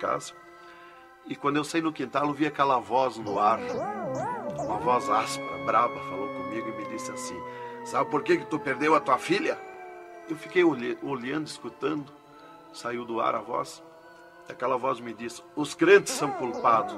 casa. E quando eu saí no quintal, eu vi aquela voz no ar, uma voz áspera, braba, falou comigo e me disse assim: sabe por que tu perdeu a tua filha? Eu fiquei olhando, escutando, saiu do ar a voz. Aquela voz me disse: os crentes são culpados.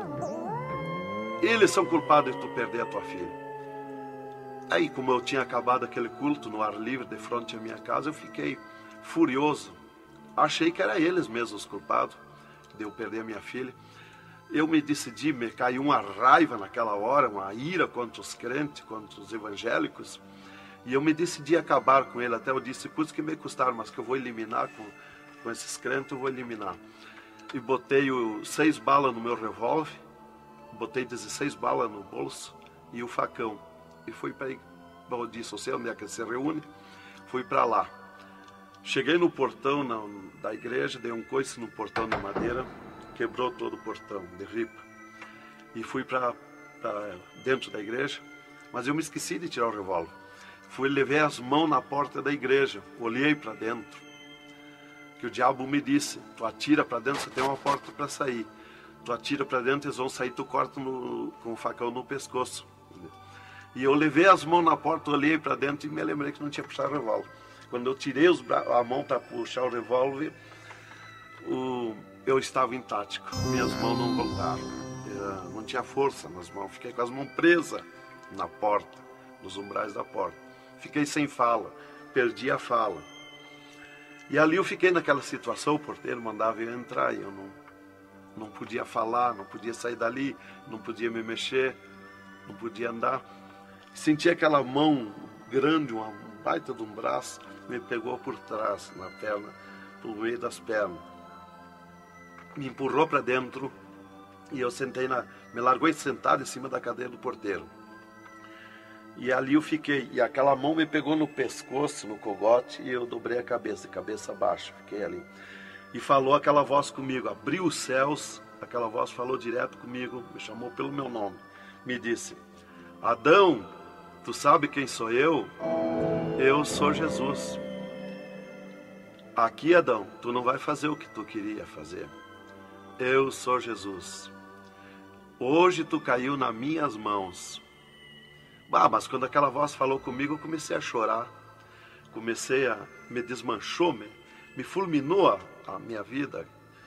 Eles são culpados de tu perder a tua filha. Aí, como eu tinha acabado aquele culto no ar livre, de frente à minha casa, eu fiquei furioso. Achei que eram eles mesmos os culpados de eu perder a minha filha. Eu me decidi, me caiu uma raiva naquela hora, uma ira contra os crentes, contra os evangélicos. E eu me decidi acabar com ele. Até eu disse: custa que me custar, mas que eu vou eliminar com esses crentes, eu vou eliminar. E botei 6 balas no meu revólver, botei 16 balas no bolso e o facão. E fui para, eu disse, você onde é que se reúne? Fui para lá. Cheguei no portão da igreja, dei um coice no portão de madeira, quebrou todo o portão de ripa. E fui para dentro da igreja, mas eu me esqueci de tirar o revólver. Levei as mãos na porta da igreja, olhei para dentro. Que o diabo me disse: tu atira para dentro, você tem uma porta para sair. Tu atira para dentro, eles vão sair, tu corta com o facão no pescoço. E eu levei as mãos na porta, olhei para dentro e me lembrei que não tinha puxado o revólver. Quando eu tirei a mão para puxar o revólver, eu estava intático. Minhas mãos não voltaram. Não tinha força nas mãos. Fiquei com as mãos presas na porta, nos umbrais da porta. Fiquei sem fala, perdi a fala. E ali eu fiquei naquela situação, o porteiro mandava eu entrar e eu não podia falar, não podia sair dali, não podia me mexer, não podia andar. Senti aquela mão grande, uma baita de um braço, me pegou por trás, na perna, pelo meio das pernas. Me empurrou para dentro e eu me largou sentado em cima da cadeira do porteiro. E ali eu fiquei, e aquela mão me pegou no pescoço, no cogote, e eu dobrei a cabeça, de cabeça baixa, fiquei ali. E falou aquela voz comigo, abriu os céus, aquela voz falou direto comigo, me chamou pelo meu nome, me disse: Adão, tu sabe quem sou eu? Eu sou Jesus. Aqui, Adão, tu não vai fazer o que tu queria fazer. Eu sou Jesus. Hoje tu caiu nas minhas mãos. Mas quando aquela voz falou comigo, eu comecei a chorar. Me desmanchou, me fulminou a minha vida.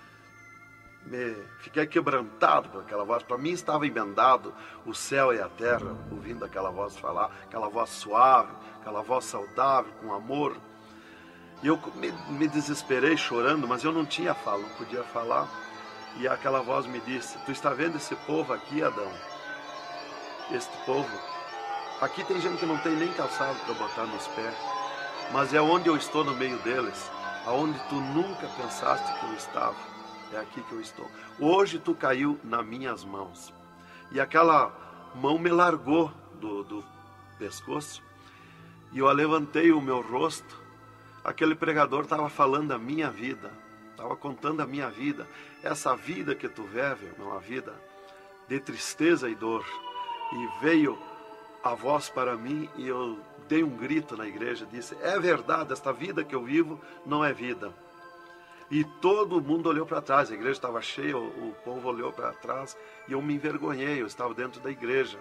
Fiquei quebrantado por aquela voz. Para mim estava emendado o céu e a terra, ouvindo aquela voz falar, aquela voz suave, aquela voz saudável, com amor. E eu me desesperei chorando, mas eu não tinha fala, não podia falar. E aquela voz me disse: tu está vendo esse povo aqui, Adão? Este povo, aqui tem gente que não tem nem calçado para botar nos pés, mas é onde eu estou no meio deles, aonde tu nunca pensaste que eu estava, é aqui que eu estou. Hoje tu caiu nas minhas mãos. E aquela mão me largou do pescoço, e eu levantei o meu rosto. Aquele pregador estava falando a minha vida, estava contando a minha vida. Essa vida que tu vive é uma vida de tristeza e dor. E veio a voz para mim e eu dei um grito na igreja, disse: é verdade, esta vida que eu vivo não é vida. E todo mundo olhou para trás, a igreja estava cheia, o povo olhou para trás e eu me envergonhei, eu estava dentro da igreja.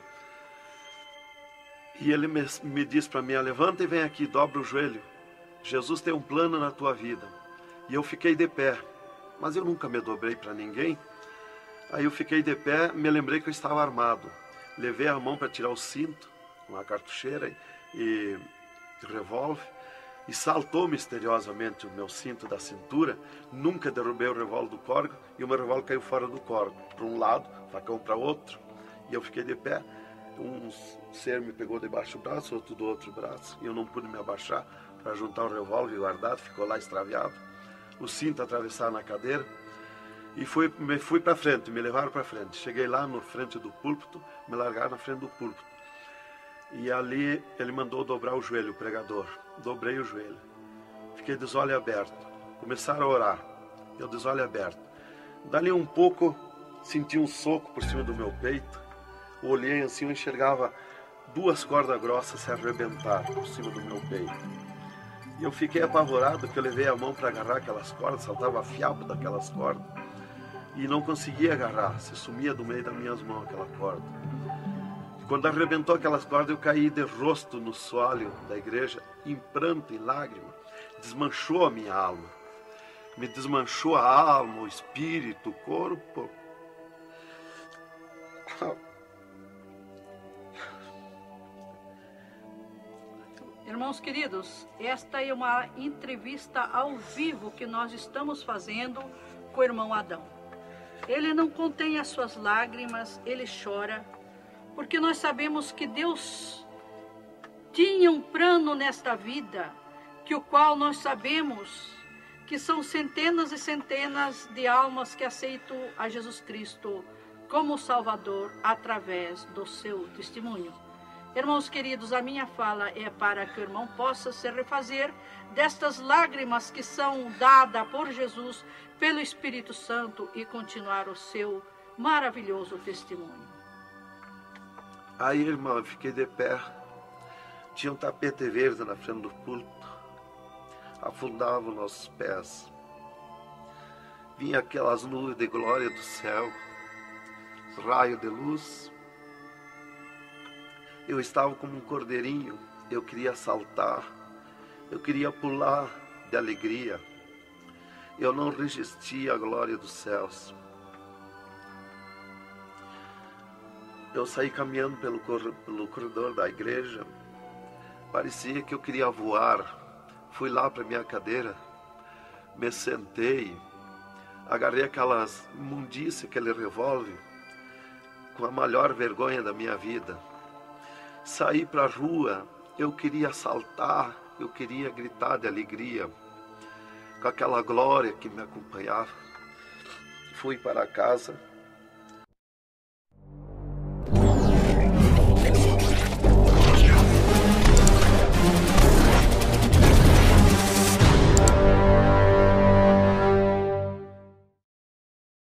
E ele me disse para mim: levanta e vem aqui, dobra o joelho. Jesus tem um plano na tua vida. E eu fiquei de pé, mas eu nunca me dobrei para ninguém. Aí eu fiquei de pé, me lembrei que eu estava armado. Levei a mão para tirar o cinto, uma cartucheira e revólver, e saltou misteriosamente o meu cinto da cintura. Nunca derrubei o revólver do corgo, e o meu revólver caiu fora do corgo, para um lado, facão para outro, e eu fiquei de pé. Um ser me pegou debaixo do braço, outro do outro braço, e eu não pude me abaixar para juntar o revólver guardado, ficou lá extraviado. O cinto atravessado na cadeira, e fui para frente, me levaram para frente. Cheguei lá na frente do púlpito, me largaram na frente do púlpito. E ali ele mandou dobrar o joelho, o pregador. Dobrei o joelho. Fiquei de olho aberto. Começaram a orar. Eu de olho aberto. Dali um pouco, senti um soco por cima do meu peito. Olhei assim, eu enxergava 2 cordas grossas se arrebentar por cima do meu peito. E eu fiquei apavorado, que eu levei a mão para agarrar aquelas cordas, saltava fiapo daquelas cordas. e não conseguia agarrar, se sumia do meio das minhas mãos aquela corda. Quando arrebentou aquelas cordas, eu caí de rosto no soalho da igreja, em pranto, em lágrima. Desmanchou a minha alma. Me desmanchou a alma, o espírito, o corpo. Irmãos queridos, esta é uma entrevista ao vivo que nós estamos fazendo com o irmão Adão. Ele não contém as suas lágrimas, ele chora, porque nós sabemos que Deus tinha um plano nesta vida, que o qual nós sabemos que são centenas e centenas de almas que aceitam a Jesus Cristo como Salvador através do seu testemunho. Irmãos queridos, a minha fala é para que o irmão possa se refazer destas lágrimas que são dadas por Jesus, pelo Espírito Santo, e continuar o seu maravilhoso testemunho. Aí, irmão, eu fiquei de pé. Tinha um tapete verde na frente do púlpito. Afundava os nossos pés. Vinha aquelas nuvens de glória do céu, raio de luz. Eu estava como um cordeirinho, eu queria saltar, eu queria pular de alegria. Eu não resistia à glória dos céus. Eu saí caminhando pelo corredor da igreja, parecia que eu queria voar. Fui lá para minha cadeira, me sentei, agarrei aquelas imundícias, aquele revólver, com a maior vergonha da minha vida. Saí para a rua, eu queria saltar, eu queria gritar de alegria, com aquela glória que me acompanhava. Fui para casa,